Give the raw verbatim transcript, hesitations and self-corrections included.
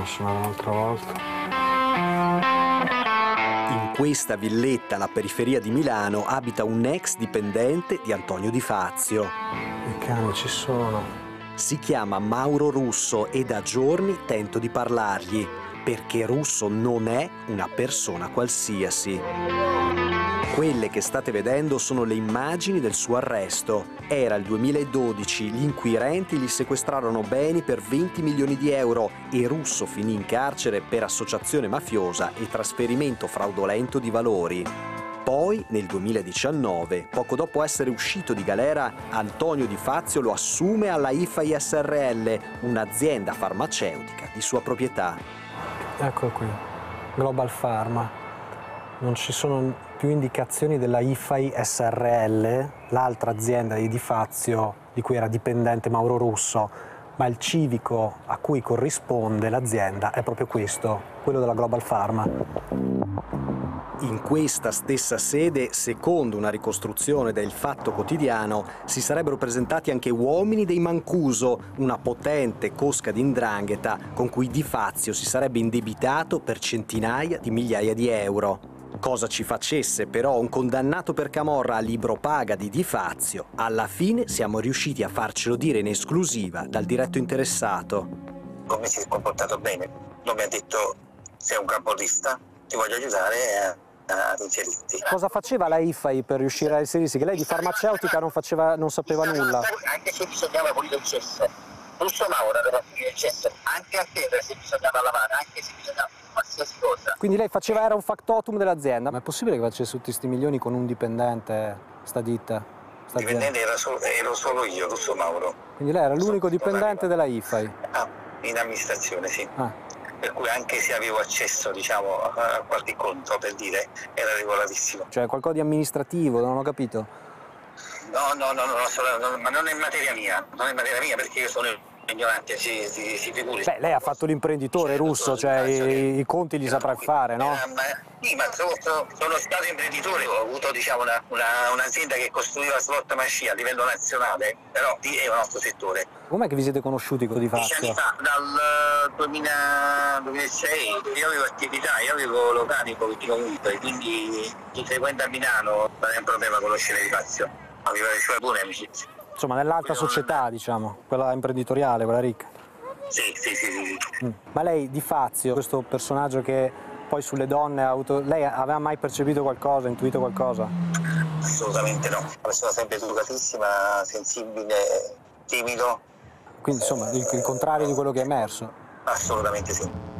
suonare un'altra volta. In questa villetta alla periferia di Milano abita un ex dipendente di Antonio Di Fazio. I cani ci sono. Si chiama Mauro Russo e da giorni tento di parlargli, perché Russo non è una persona qualsiasi. Quelle che state vedendo sono le immagini del suo arresto. Era il duemiladodici, gli inquirenti gli sequestrarono beni per venti milioni di euro e Russo finì in carcere per associazione mafiosa e trasferimento fraudolento di valori. Poi, nel duemiladiciannove, poco dopo essere uscito di galera, Antonio Di Fazio lo assume alla I F A I S R L, un'azienda farmaceutica di sua proprietà. Ecco qui, Global Pharma. Non ci sono più indicazioni della I F A I S R L, l'altra azienda di Di Fazio, di cui era dipendente Mauro Russo, ma il civico a cui corrisponde l'azienda è proprio questo, quello della Global Pharma. In questa stessa sede, secondo una ricostruzione del Fatto Quotidiano, si sarebbero presentati anche uomini dei Mancuso, una potente cosca di 'ndrangheta con cui Di Fazio si sarebbe indebitato per centinaia di migliaia di euro. Cosa ci facesse però un condannato per camorra a libro paga di Di Fazio, alla fine siamo riusciti a farcelo dire in esclusiva dal diretto interessato. Come si è comportato bene, non mi ha detto sei un camorrista, ti voglio aiutare ad inserirti. Cosa faceva la I F A I per riuscire a inserirsi? Che lei di farmaceutica non, faceva, non sapeva nulla. Anche se bisognava pulire il cesso, Russo Mauro per pulire il cesso, anche a te se bisognava lavare, anche se bisognava qualsiasi cosa. Quindi lei faceva, era un factotum dell'azienda. Ma è possibile che facesse tutti questi milioni con un dipendente, sta ditta? Sta dipendente era solo, ero solo io, Russo Mauro. Quindi lei era l'unico dipendente della I F A I? Ah, in amministrazione, sì. Ah. Per cui anche se avevo accesso, diciamo, a qualche conto, per dire, era regolatissimo. Cioè qualcosa di amministrativo, non ho capito. No, no, no, no, no, ma non è materia mia, non è materia mia perché io sono ignorante, si, si, si figuri. Beh, lei ha fatto l'imprenditore Russo, cioè i, i conti li saprà fare, no? Era, ma, sì, ma sono, sono stato imprenditore, ho avuto diciamo un'azienda una, un che costruiva slot machine a livello nazionale, però è un nostro settore. Com'è che vi siete conosciuti con Di Fazio? Dieci anni fa, dal duemilasei, io avevo attività, io avevo locali comunque, quindi chi frequenta a Milano non è un problema conoscere Di Fazio, aveva le sue buone amicizie. Insomma, nell'alta società, diciamo, quella imprenditoriale, quella ricca. Sì, sì, sì, sì. sì. Mm. Ma lei, Di Fazio, questo personaggio che poi sulle donne ha avuto... Lei aveva mai percepito qualcosa, intuito qualcosa? Assolutamente no. Una persona sempre educatissima, sensibile, timido. Quindi, insomma, il, il contrario di quello che è emerso. Assolutamente sì.